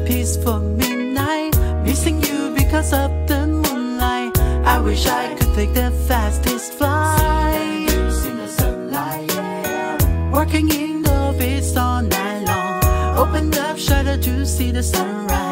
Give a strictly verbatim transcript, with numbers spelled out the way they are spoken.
peaceful midnight, missing you because of the moonlight. I wish I could take the fastest flight, in the sunlight, yeah. Working in the office all night long, opened up shutter to see the sunrise.